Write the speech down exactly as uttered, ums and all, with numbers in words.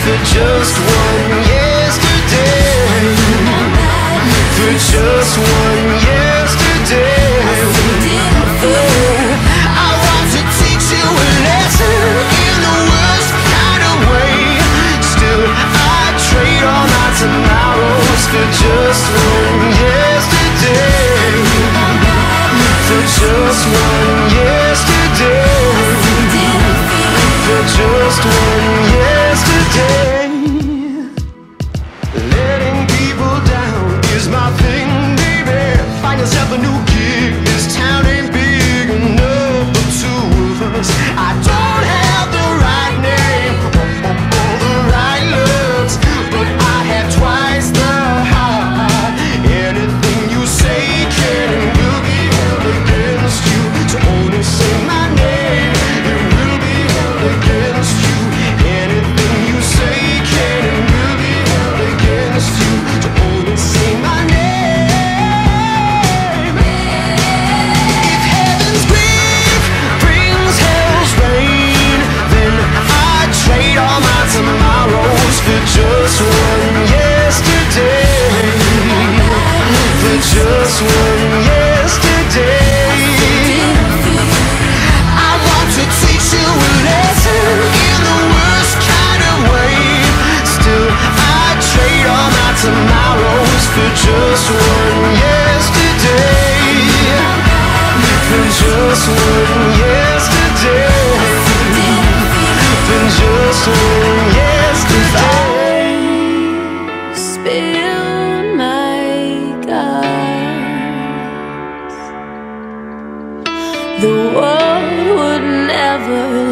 for just one yesterday. For just one yesterday. I want to teach you a lesson in the worst kind of way. Still I trade all my tomorrows for just one yesterday. For just one yesterday. For just one yesterday. Letting people down is my thing, baby. Find yourself a new gig. This town ain't big enough for two of us. I don't have the right name or the right looks, but I have twice the heart. Anything you say can and will be held against you. So only say my name, it will be held against you. Anything you say can and will be held against you. So only say my name. If heaven's grief brings hell's rain, then I'd trade all my tomorrows for just one yesterday. For just one yesterday. I want to teach you a lesson in the worst kind of way. Still I trade all my tomorrows for just one yesterday. For just one yesterday. For just one yesterday. Spill my guts. The world would never